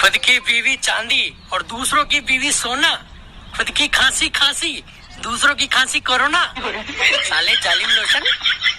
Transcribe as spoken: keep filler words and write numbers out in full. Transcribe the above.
खुद की बीवी चांदी और दूसरों की बीवी सोना, खुद की खांसी खांसी दूसरों की खांसी कोरोना। साले जालिम लोशन।